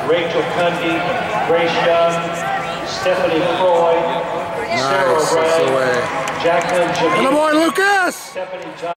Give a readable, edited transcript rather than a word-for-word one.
Rachel Cundy, Grace Young, Stephanie Floyd, Sarah Ray, Jacqueline Jimmy, and the boy Lucas! Stephanie Johnson.